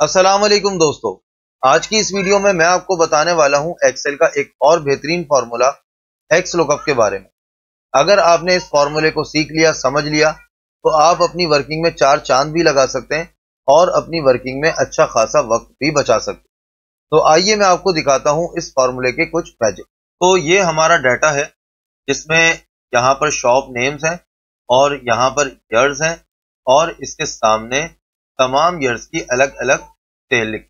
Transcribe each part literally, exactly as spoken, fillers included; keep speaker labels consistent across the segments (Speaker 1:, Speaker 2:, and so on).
Speaker 1: अस्सलाम वालेकुम दोस्तों, आज की इस वीडियो में मैं आपको बताने वाला हूं एक्सेल का एक और बेहतरीन फार्मूला एक्स लुकअप के बारे में। अगर आपने इस फार्मूले को सीख लिया, समझ लिया, तो आप अपनी वर्किंग में चार चांद भी लगा सकते हैं और अपनी वर्किंग में अच्छा खासा वक्त भी बचा सकते हैं। तो आइए मैं आपको दिखाता हूं इस फार्मूले के कुछ मैजिक। तो ये हमारा डाटा है जिसमें यहाँ पर शॉप नेम्स हैं और यहाँ पर ईयर्स हैं और इसके सामने तमाम ईयर्स की अलग अलग सेल लिखी।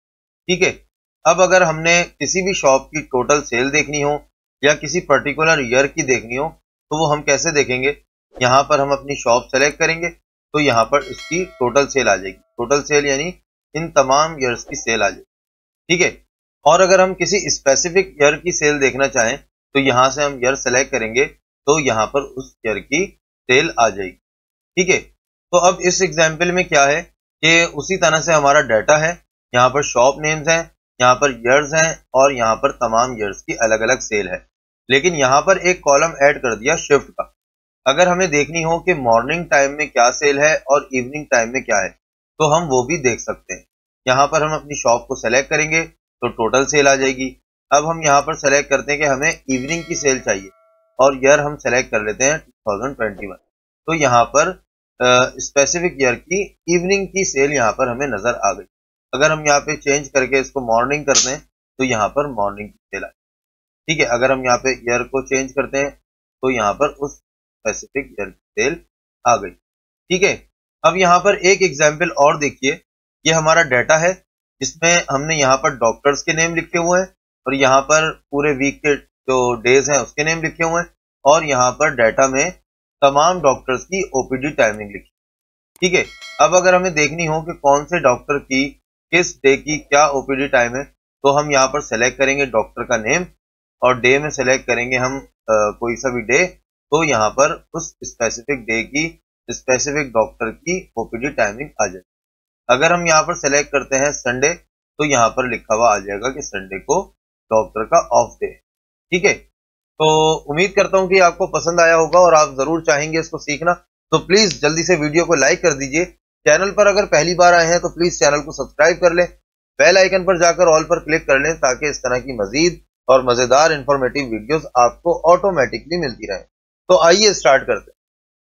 Speaker 1: ठीक है, अब अगर हमने किसी भी शॉप की टोटल सेल देखनी हो या किसी पर्टिकुलर ईयर की देखनी हो तो वो हम कैसे देखेंगे। यहाँ पर हम अपनी शॉप सेलेक्ट करेंगे तो यहाँ पर इसकी टोटल सेल आ जाएगी। टोटल सेल यानी इन तमाम ईयर्स की सेल आ जाएगी। ठीक है, और अगर हम किसी स्पेसिफिक ईयर की सेल देखना चाहें तो यहाँ से हम ईयर सेलेक्ट करेंगे तो यहाँ पर उस ईयर की सेल आ जाएगी। ठीक है, तो अब इस एग्जाम्पल में क्या है कि उसी तरह से हमारा डाटा है, यहाँ पर शॉप नेम्स हैं, यहाँ पर ईयर्स हैं और यहाँ पर तमाम ईयर्स की अलग अलग सेल है। लेकिन यहाँ पर एक कॉलम ऐड कर दिया शिफ्ट का। अगर हमें देखनी हो कि मॉर्निंग टाइम में क्या सेल है और इवनिंग टाइम में क्या है तो हम वो भी देख सकते हैं। यहाँ पर हम अपनी शॉप को सेलेक्ट करेंगे तो टोटल सेल आ जाएगी। अब हम यहाँ पर सेलेक्ट करते हैं कि हमें इवनिंग की सेल चाहिए और ईयर हम सेलेक्ट कर लेते हैं टू थाउजेंड ट्वेंटी वन। तो यहाँ पर स्पेसिफिक ईयर की इवनिंग की सेल यहाँ पर हमें नजर आ गई। अगर हम यहाँ पे चेंज करके इसको मॉर्निंग कर दें तो यहाँ पर मॉर्निंग की सेल आए। ठीक है, अगर हम यहाँ पे ईयर को चेंज करते हैं तो यहाँ पर उस स्पेसिफिक ईयर की सेल आ गई। ठीक है, अब यहाँ पर एक एग्जाम्पल और देखिए। ये हमारा डाटा है जिसमें हमने यहाँ पर डॉक्टर्स के नेम लिखे हुए हैं और यहाँ पर पूरे वीक के जो डेज हैं उसके नेम लिखे हुए हैं और यहाँ पर डाटा में तमाम डॉक्टर्स की ओपीडी टाइमिंग लिखी। ठीक है, अब अगर हमें देखनी हो कि कौन से डॉक्टर की किस डे की क्या ओपीडी टाइम है तो हम यहाँ पर सेलेक्ट करेंगे डॉक्टर का नेम और डे में सेलेक्ट करेंगे हम आ, कोई सा भी डे। तो यहाँ पर उस स्पेसिफिक डे की स्पेसिफिक डॉक्टर की ओपीडी टाइमिंग आ जाए। अगर हम यहाँ पर सेलेक्ट करते हैं संडे तो यहाँ पर लिखा हुआ आ जाएगा कि संडे को डॉक्टर का ऑफ डे है। ठीक है, तो उम्मीद करता हूँ कि आपको पसंद आया होगा और आप जरूर चाहेंगे इसको सीखना। तो प्लीज जल्दी से वीडियो को लाइक कर दीजिए। चैनल पर अगर पहली बार आए हैं तो प्लीज चैनल को सब्सक्राइब कर लें, बेल आइकन पर जाकर ऑल पर क्लिक कर लें ताकि इस तरह की मजीद और मजेदार इंफॉर्मेटिव वीडियोस आपको ऑटोमेटिकली मिलती रहे। तो आइए स्टार्ट करते हैं।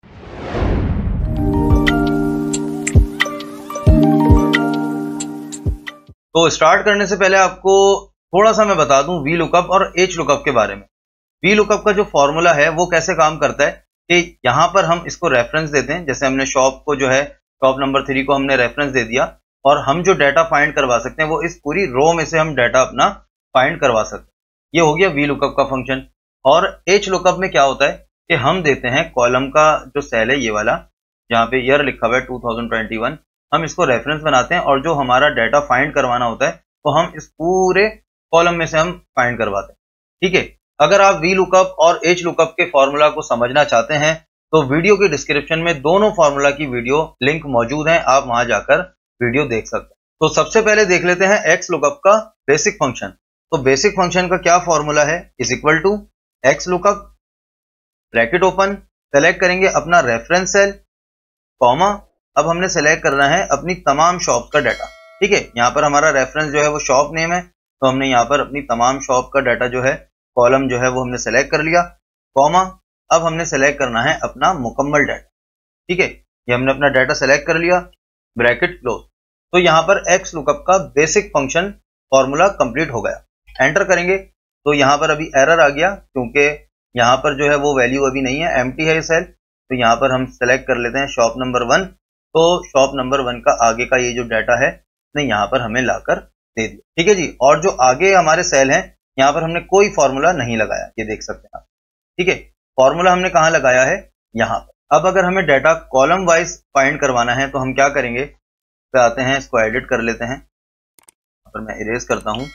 Speaker 1: तो स्टार्ट करने से पहले आपको थोड़ा सा मैं बता दूं वी लुकअप और एच लुकअप के बारे में। वी लुकअप का जो फॉर्मूला है वो कैसे काम करता है कि यहाँ पर हम इसको रेफरेंस देते हैं। जैसे हमने शॉप को जो है शॉप नंबर थ्री को हमने रेफरेंस दे दिया और हम जो डाटा फाइंड करवा सकते हैं वो इस पूरी रो में से हम डाटा अपना फाइंड करवा सकते हैं। ये हो गया वी लुकअप का फंक्शन। और एच लुकअप में क्या होता है कि हम देते हैं कॉलम का जो सेल है ये वाला जहाँ पे ईयर लिखा हुआ है टू थाउजेंड ट्वेंटी वन, हम इसको रेफरेंस बनाते हैं और जो हमारा डाटा फाइंड करवाना होता है तो हम इस पूरे कॉलम में से हम फाइंड करवाते हैं। ठीक है, अगर आप वी लुकअप और एच लुकअप के फॉर्मूला को समझना चाहते हैं तो वीडियो के डिस्क्रिप्शन में दोनों फॉर्मूला की वीडियो लिंक मौजूद है, आप वहां जाकर वीडियो देख सकते हैं। तो सबसे पहले देख लेते हैं एक्स लुकअप का बेसिक फंक्शन। तो बेसिक फंक्शन का क्या फॉर्मूला है, is equal to X lookup bracket open, select करेंगे अपना रेफरेंस सेल कॉमा, अब हमने सेलेक्ट करना है अपनी तमाम शॉप का डाटा। ठीक है, यहाँ पर हमारा रेफरेंस जो है वो शॉप नेम है तो हमने यहाँ पर अपनी तमाम शॉप का डाटा जो है कॉलम जो है वो हमने सेलेक्ट कर लिया कॉमा, अब हमने सेलेक्ट करना है अपना मुकम्मल डाटा। ठीक है, ये हमने अपना डाटा सेलेक्ट कर लिया, ब्रैकेट क्लोज। तो यहाँ पर एक्स लुकअप का बेसिक फंक्शन फॉर्मूला कंप्लीट हो गया। एंटर करेंगे तो यहाँ पर अभी एरर आ गया क्योंकि यहाँ पर जो है वो वैल्यू अभी नहीं है, एम्प्टी है ये सेल। तो यहाँ पर हम सेलेक्ट कर लेते हैं शॉप नंबर वन। तो शॉप नंबर वन का आगे का ये जो डाटा है ने यहाँ पर हमें लाकर दे दिया। ठीक है जी, और जो आगे हमारे सेल हैं यहाँ पर हमने कोई फॉर्मूला नहीं लगाया, ये देख सकते हैं आप। ठीक है, फॉर्मूला हमने कहाँ लगाया है, यहाँ पर। अब अगर हमें डाटा कॉलम वाइज फाइंड करवाना है तो हम क्या करेंगे, तो आते हैं इसको एडिट कर लेते हैं। यहाँ पर मैं इरेज करता हूँ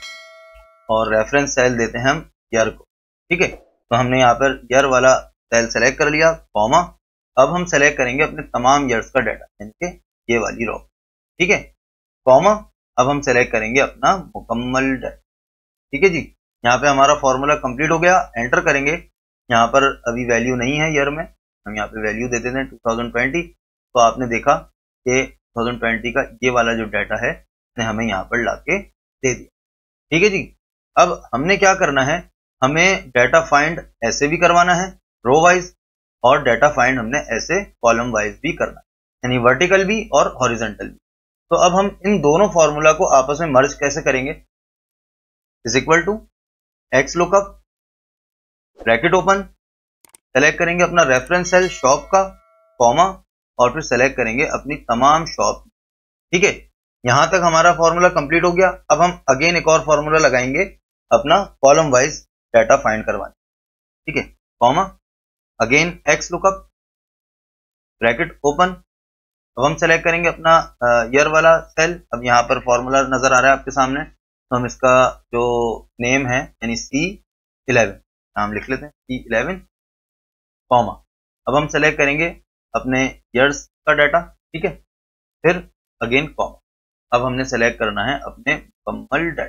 Speaker 1: और रेफरेंस सेल देते हैं हम ईयर को। ठीक है, तो हमने यहाँ पर ईयर वाला सेल सेलेक्ट कर लिया कॉमा, अब हम सेलेक्ट करेंगे अपने तमाम ईयर्स का डाटा यानी कि ये वाली रो। ठीक है, कॉमा, अब हम सेलेक्ट करेंगे अपना मुकम्मल डाटा। ठीक है जी, यहाँ पे हमारा फॉर्मूला कंप्लीट हो गया। एंटर करेंगे, यहाँ पर अभी वैल्यू नहीं है ईयर में, हम यहाँ पे वैल्यू दे देते हैं टू थाउजेंड ट्वेंटी। तो आपने देखा कि टू थाउजेंड ट्वेंटी का ये वाला जो डाटा है ने हमें यहाँ पर लाके दे दिया। ठीक है जी। अब हमने क्या करना है, हमें डाटा फाइंड ऐसे भी करवाना है रो वाइज, और डाटा फाइंड हमने ऐसे कॉलम वाइज भी करना है, यानी वर्टिकल भी और हॉरिजॉन्टल भी। तो अब हम इन दोनों फॉर्मूला को आपस में मर्ज कैसे करेंगे, is equal to X lookup, bracket open, select करेंगे अपना रेफरेंस सेल शॉप का, कॉमा, और फिर सेलेक्ट करेंगे अपनी तमाम शॉप। ठीक है, यहां तक हमारा फॉर्मूला कंप्लीट हो गया। अब हम अगेन एक और फॉर्मूला लगाएंगे अपना कॉलम वाइज डाटा फाइंड करवाने। ठीक है, comma, again X lookup, bracket open. अब हम सेलेक्ट करेंगे अपना ईयर वाला सेल। अब यहाँ पर फॉर्मूला नजर आ रहा है आपके सामने, तो हम इसका जो नेम है यानी सी इलेवन नाम लिख लेते हैं, सी इलेवन, कॉमा। अब हम सेलेक्ट करेंगे अपने ईयर्स का डाटा। ठीक है, फिर अगेन कॉमा। अब हमने सेलेक्ट करना है अपने मुकम्मल डाटा।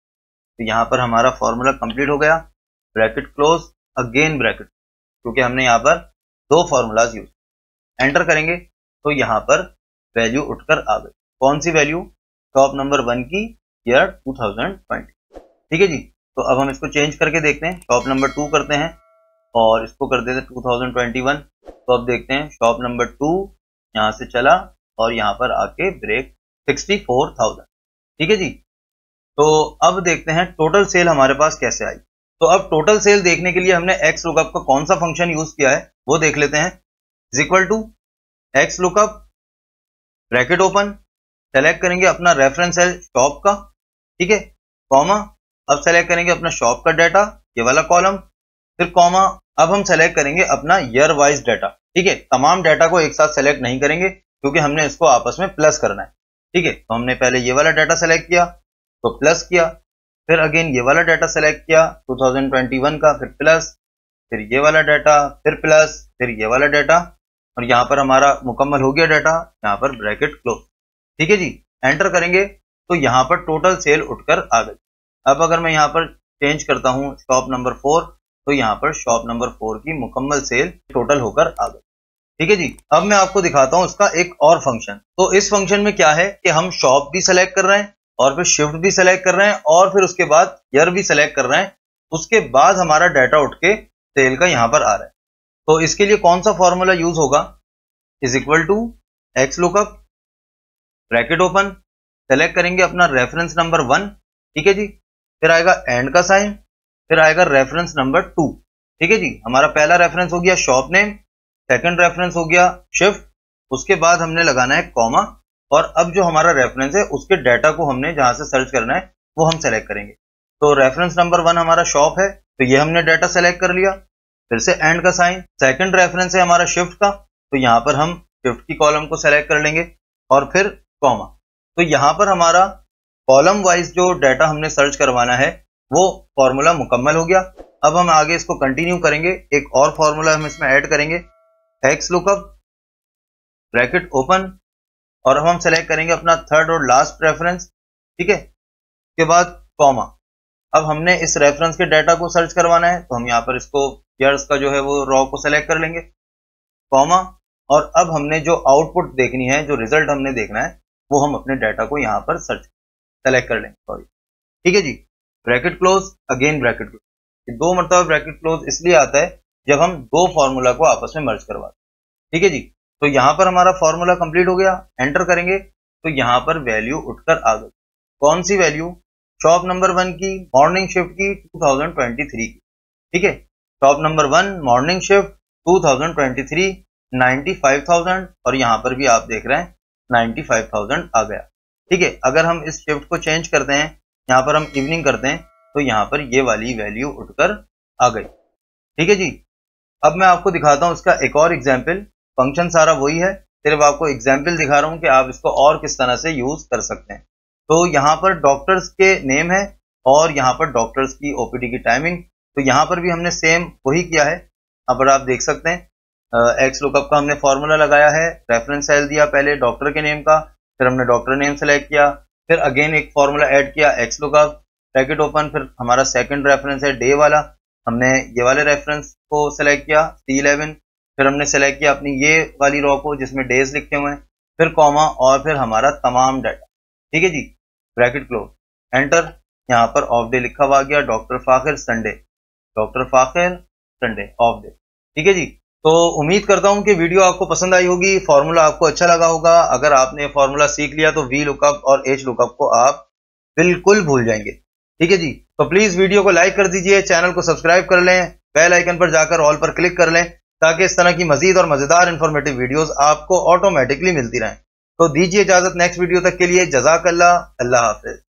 Speaker 1: तो यहाँ पर हमारा फॉर्मूला कंप्लीट हो गया, ब्रैकेट क्लोज, अगेन ब्रैकेट, क्योंकि हमने यहाँ पर दो फॉर्मूलाज यूज। एंटर करेंगे तो यहाँ पर वैल्यू उठकर आ गई। कौन सी वैल्यू, शॉप नंबर वन की ईयर टू थाउजेंड ट्वेंटी। ठीक है जी। तो अब हम इसको चेंज करके देखते हैं, शॉप नंबर टू करते हैं और इसको कर देते हैं टू थाउजेंड ट्वेंटी वन। तो अब देखते हैं शॉप नंबर टू यहाँ से चला और यहाँ पर आके ब्रेक सिक्सटी फोर थाउजेंड। ठीक है जी। तो अब देखते हैं टोटल सेल हमारे पास कैसे आई। तो अब टोटल सेल देखने के लिए हमने एक्स लुकअप का कौन सा फंक्शन यूज किया है वो देख लेते हैं। Is equal to X lookup, bracket open, select करेंगे अपना रेफरेंस सेल शॉप का। ठीक है, कॉमा। अब सेलेक्ट करेंगे अपना शॉप का डाटा, ये वाला कॉलम, फिर कॉमा। अब हम सेलेक्ट करेंगे अपना ईयर वाइज डाटा। ठीक है, तमाम डाटा को एक साथ सेलेक्ट नहीं करेंगे क्योंकि हमने इसको आपस में प्लस करना है। ठीक है, तो हमने पहले ये वाला डाटा सेलेक्ट किया तो प्लस किया, फिर अगेन ये वाला डाटा सेलेक्ट किया टू थाउजेंड ट्वेंटी वन का, फिर प्लस, फिर ये वाला डाटा, फिर प्लस, फिर ये वाला डाटा, और यहाँ पर हमारा मुकम्मल हो गया डाटा। यहाँ पर ब्रैकेट क्लोज। ठीक है जी। एंटर करेंगे तो यहाँ पर टोटल सेल उठकर आ गई। अब अगर मैं यहाँ पर चेंज करता हूँ शॉप नंबर फोर, तो यहाँ पर शॉप नंबर फोर की मुकम्मल सेल टोटल होकर आ गई। ठीक है जी। अब मैं आपको दिखाता हूँ इसका एक और फंक्शन। तो इस फंक्शन में क्या है कि हम शॉप भी सेलेक्ट कर रहे हैं और फिर शिफ्ट भी सेलेक्ट कर रहे हैं और फिर उसके बाद ईयर भी सेलेक्ट कर रहे हैं। उसके बाद हमारा डाटा उठ के सेल का यहाँ पर आ रहा है। तो इसके लिए कौन सा फॉर्मूला यूज होगा, is equal to X lookup, bracket open, select करेंगे अपना रेफरेंस नंबर वन। ठीक है जी, फिर आएगा एंड का साइन, फिर आएगा रेफरेंस नंबर टू। ठीक है जी, हमारा पहला रेफरेंस हो गया शॉप नेम, सेकंड रेफरेंस हो गया शिफ्ट, उसके बाद हमने लगाना है कॉमा, और अब जो हमारा रेफरेंस है उसके डाटा को हमने जहां से सर्च करना है वो हम सेलेक्ट करेंगे। तो रेफरेंस नंबर वन हमारा शॉप है, तो ये हमने डाटा सेलेक्ट कर लिया। फिर से एंड का साइन, सेकंड रेफरेंस है हमारा शिफ्ट का, तो यहाँ पर हम शिफ्ट की कॉलम को सेलेक्ट कर लेंगे और फिर कॉमा। तो यहाँ पर हमारा कॉलम वाइज जो डाटा हमने सर्च करवाना है वो फॉर्मूला मुकम्मल हो गया। अब हम आगे इसको कंटिन्यू करेंगे, एक और फॉर्मूला हम इसमें ऐड करेंगे, एक्स लुकअप, ब्रैकेट ओपन, और अब हम सेलेक्ट करेंगे अपना थर्ड और लास्ट रेफरेंस। ठीक है, उसके बाद कॉमा। अब हमने इस रेफरेंस के डाटा को सर्च करवाना है, तो हम यहाँ पर इसको ईयर्स का जो है वो रॉ को सेलेक्ट कर लेंगे, कॉमा, और अब हमने जो आउटपुट देखनी है, जो रिजल्ट हमने देखना है, वो हम अपने डाटा को यहाँ पर सर्च सेलेक्ट कर लेंगे, सॉरी। ठीक है जी, bracket close, again bracket close. दो मरतबा ब्रैकेट क्लोज इसलिए आता है जब हम दो फॉर्मूला को आपस में मर्ज करवाते हैं। ठीक है जी। तो यहाँ पर हमारा फॉर्मूला कंप्लीट हो गया। एंटर करेंगे तो यहाँ पर वैल्यू उठकर आ गई। कौन सी वैल्यू, शॉप नंबर वन की मॉर्निंग शिफ्ट की टू थाउजेंड ट्वेंटी थ्री की। ठीक है, shop number one morning shift two thousand twenty three, ninety five thousand, और यहाँ पर भी आप देख रहे हैं नाइन्टी फाइव थाउजेंड आ गया। ठीक है, अगर हम इस शिफ्ट को चेंज करते हैं, यहाँ पर हम इवनिंग करते हैं, तो यहाँ पर ये वाली वैल्यू उठकर आ गई। ठीक है जी। अब मैं आपको दिखाता हूँ इसका एक और एग्जाम्पल। फंक्शन सारा वही है, सिर्फ आपको एग्जाम्पल दिखा रहा हूँ कि आप इसको और किस तरह से यूज कर सकते हैं। तो यहाँ पर डॉक्टर्स के नेम है और यहाँ पर डॉक्टर्स की ओपीडी की टाइमिंग। तो यहाँ पर भी हमने सेम वही किया है। यहाँ पर आप देख सकते हैं एक्स लुकअप का हमने फॉर्मूला लगाया है, रेफरेंस सेल दिया पहले डॉक्टर के नेम का, फिर हमने डॉक्टर नेम सेलेक्ट किया, फिर अगेन एक फॉर्मूला ऐड किया एक्स लुकअप, ब्रैकेट ओपन, फिर हमारा सेकंड रेफरेंस है डे वाला, हमने ये वाले रेफरेंस को सेलेक्ट किया सी इलेवन, फिर हमने सेलेक्ट किया अपनी ये वाली रॉ को जिसमें डेज लिखे हुए हैं, फिर कॉमा, और फिर हमारा तमाम डाटा। ठीक है जी। Bracket close, enter. यहाँ पर ऑफ डे लिखा हुआ आ गया, doctor Fakhir Sunday, doctor Fakhir Sunday off day. ठीक है जी। तो उम्मीद करता हूं कि वीडियो आपको पसंद आई होगी, फॉर्मूला आपको अच्छा लगा होगा। अगर आपने फॉर्मूला सीख लिया तो वी लुकअप और एच लुकअप को आप बिल्कुल भूल जाएंगे। ठीक है जी। तो प्लीज वीडियो को लाइक कर दीजिए, चैनल को सब्सक्राइब कर लें, बेल आइकन पर जाकर ऑल पर क्लिक कर लें ताकि इस तरह की मजीद और मजेदार इंफॉर्मेटिव वीडियोस आपको ऑटोमेटिकली मिलती रहें। तो दीजिए इजाजत नेक्स्ट वीडियो तक के लिए। जज़ाकल्लाह, अल्लाह हाफिज।